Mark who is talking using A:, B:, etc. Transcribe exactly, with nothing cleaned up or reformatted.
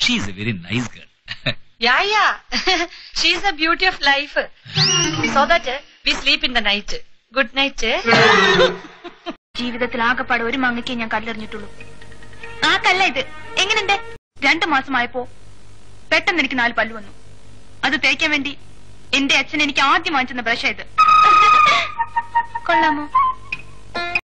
A: She is a very nice girl.
B: Yeah, yeah. She is the beauty of life. So that uh, we sleep in the night. Good night.
C: ജീവിതത്തിൽ ആകെപ്പാടെ ഒരു മാങ്ങയ്ക്കേ ഞാൻ കല്ലെറിഞ്ഞിട്ടുള്ളൂ. ആ കല്ല ഇത്. എങ്ങനെയുണ്ട്? രണ്ടു മാസമായപ്പോ പെട്ടെന്ന് എനിക്ക് നാല് പല്ല് വന്നു. അത് തേക്കാൻ വേണ്ടി എന്റെ അച്ഛൻ എനിക്ക് ആദ്യം വാങ്ങിച്ചെന്ന ബ്രഷ് ഇത്. കൊള്ളാമോ?